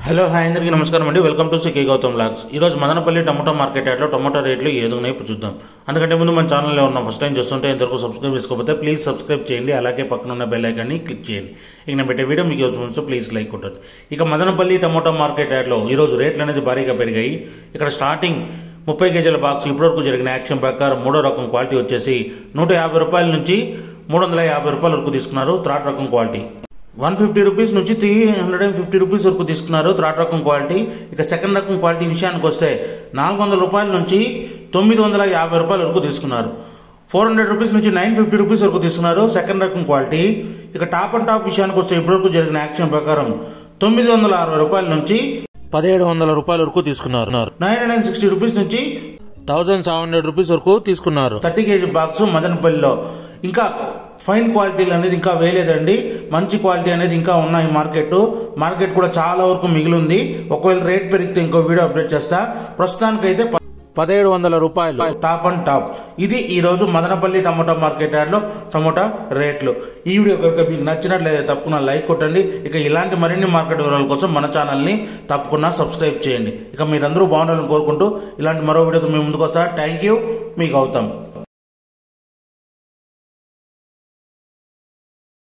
Hello hi అందరికీ నమస్కారం అండి. Welcome to CK Gautam vlogs. ఈరోజు మదనపల్లి టమాటో మార్కెట్ యార్డ్లో టమాటో రేట్లు ఏ విధంగా ఇప్పుడు చూద్దాం. అందుకంటే ముందు మన ఛానల్లో ఉన్న ఫస్ట్ టైం చూస్తుంటే ఇంతవరకు సబ్స్క్రైబ్ చేసుకోకపోతే ప్లీజ్ సబ్స్క్రైబ్ చేయండి. అలాగే పక్కన ఉన్న బెల్ ఐకాన్ని క్లిక్ చేయండి. ఇక నేను పెట్టే వీడియో మీకు వస్తుంది, ప్లీజ్ లైక్ కొట్టండి. ఇక మదనపల్లి టమాటో మార్కెట్ యార్డ్లో ఈరోజు రేట్లు అనేది భారీగా పెరిగాయి. ఇక్కడ స్టార్టింగ్ 30 కేజీల బాక్స్ ఇప్పటివరకు జరిగిన యాక్షన్ ప్రకారం మూడో రకం క్వాలిటీ వచ్చేసి 150 రూపాయల నుంచి 350 రూపాయల వరకు తీసుకున్నారు. థర్డ్ రకం క్వాలిటీ 150 రూపీస్ నుంచి 350 రూపీస్ వరకు తీసుకున్నారు. థర్డ్ రకం క్వాలిటీ. ఇక సెకండ్ రకం క్వాలిటీ విషయానికి వస్తే 400 రూపాయల నుంచి 950 రూపాయల వరకు తీసుకున్నారు. 400 రూపీస్ నుంచి 950 రూపీస్ వరకు తీసుకున్నారు. సెకండ్ రకం క్వాలిటీ. ఇక టాప్ అండ్ టాప్ విషయానికి వస్తే ఇప్పటివరకు జరిగిన యాక్షన్ ప్రకారం 960 రూపాయల నుంచి 1700 రూపాయల వరకు తీసుకున్నారు. 960 రూపీస్ నుంచి 1700 రూపీస్ వరకు తీసుకున్నారు. 30 కేజీ బాక్స్ మదనపల్లిలో. ఇంకా ఫైన్ క్వాలిటీలు అనేది ఇంకా వేయలేదండి. మంచి క్వాలిటీ అనేది ఇంకా ఉన్నాయి. మార్కెట్ కూడా చాలా వరకు మిగిలింది. ఒకవేళ రేట్ పెరిగితే ఇంకో వీడియో అప్డేట్ చేస్తా. ప్రస్తుతానికైతే 1700 రూపాయలు టాప్ అండ్ టాప్. ఇది ఈ రోజు మదనపల్లి టమాటో మార్కెట్ యార్డ్లో టమాటా రేట్లు. ఈ వీడియో కనుక మీకు నచ్చినట్లయితే తప్పకుండా లైక్ కొట్టండి. ఇక ఇలాంటి మరిన్ని మార్కెట్ వివరాల కోసం మన ఛానల్ని తప్పకుండా సబ్స్క్రైబ్ చేయండి. ఇక మీరందరూ బాగుండాలని కోరుకుంటూ ఇలాంటి మరో వీడియోతో మీ ముందుకు వస్తా. థ్యాంక్ యూ, మీ గౌతమ్.